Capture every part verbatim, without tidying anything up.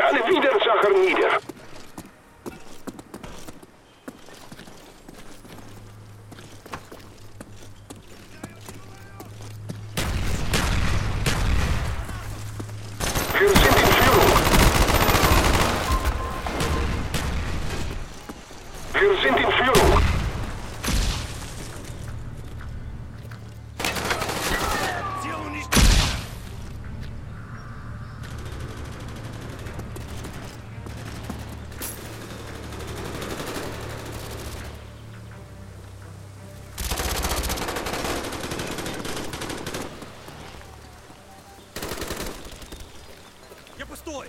alle Widersacher nieder. Wir sind in Führung. Wir sind in Führung. Я пустой!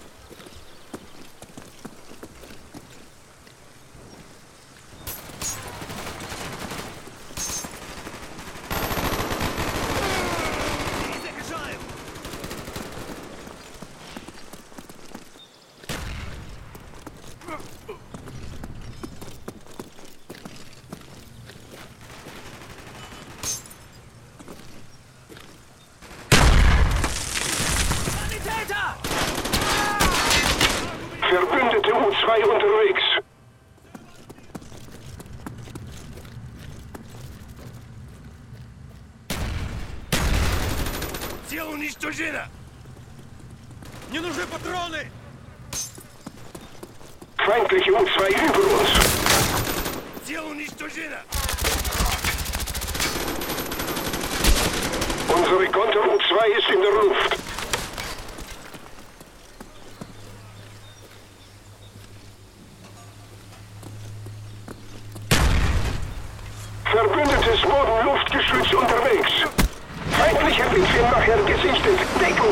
Заряжаю! Verbündete U zwei unterwegs. Тело уничтожено! Мне нужны патроны! Feindliche U zwei über uns. Тело уничтожено! Unsere Konter U zwei ist in der Luft. Verbündetes Boden-Luftgeschütz unterwegs. Feindlicher Bildschirmmacher gesichtet. Deckung!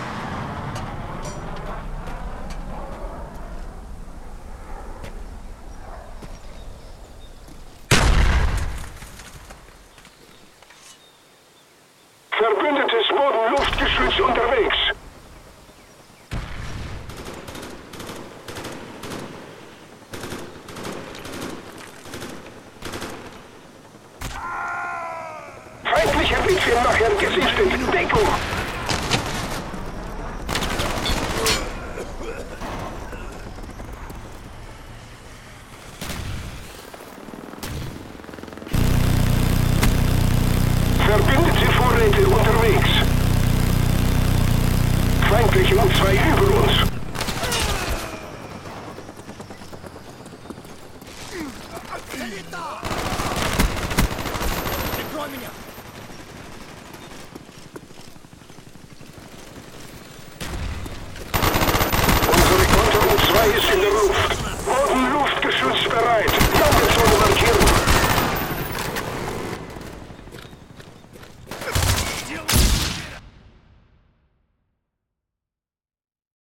Verbündetes Boden-Luftgeschütz unterwegs. Feindlicher Bildschirmmacher gesichtet. Deckung! Verbündete Vorräte unterwegs. Feindliche U zwei über uns. Прикрой меня! Unsere Konter U zwei ist in der